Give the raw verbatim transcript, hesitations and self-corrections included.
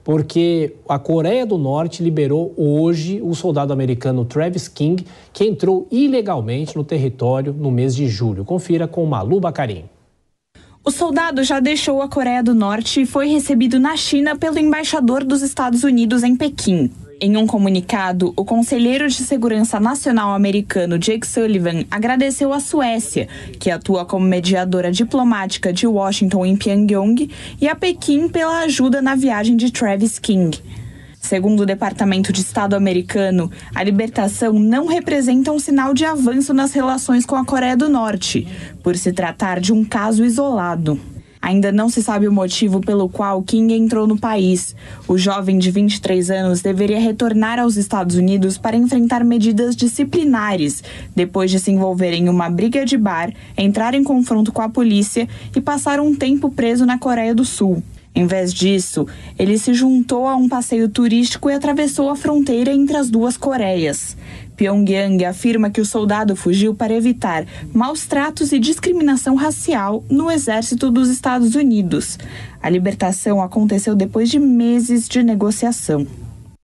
porque a Coreia do Norte liberou hoje o soldado americano Travis King, que entrou ilegalmente no território no mês de julho. Confira com Malu Bacarin. O soldado já deixou a Coreia do Norte e foi recebido na China pelo embaixador dos Estados Unidos em Pequim. Em um comunicado, o conselheiro de segurança nacional americano Jake Sullivan agradeceu à Suécia, que atua como mediadora diplomática de Washington em Pyongyang, e a Pequim pela ajuda na viagem de Travis King. Segundo o Departamento de Estado americano, a libertação não representa um sinal de avanço nas relações com a Coreia do Norte, por se tratar de um caso isolado. Ainda não se sabe o motivo pelo qual King entrou no país. O jovem de vinte e três anos deveria retornar aos Estados Unidos para enfrentar medidas disciplinares, depois de se envolver em uma briga de bar, entrar em confronto com a polícia e passar um tempo preso na Coreia do Sul. Em vez disso, ele se juntou a um passeio turístico e atravessou a fronteira entre as duas Coreias. Pyongyang afirma que o soldado fugiu para evitar maus tratos e discriminação racial no exército dos Estados Unidos. A libertação aconteceu depois de meses de negociação.